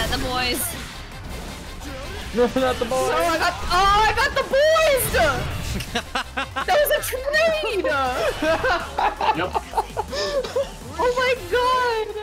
the boys. No, not the boys. I got the boys! That was a trade! Yep. Oh my god!